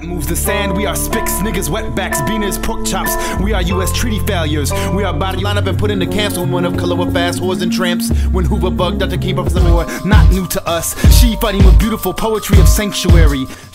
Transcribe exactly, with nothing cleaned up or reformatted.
moves the sand. We are spicks, niggas, wetbacks, beaners, pork chops. We are U S treaty failures. We are body line up and put into cancel. One of color with fast whores and tramps. When Hoover bugged Doctor King from somewhere not new to us. She fighting with beautiful poetry of sanctuary.